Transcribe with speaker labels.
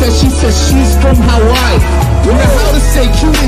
Speaker 1: says she's from Hawaii. Wonder how to say cute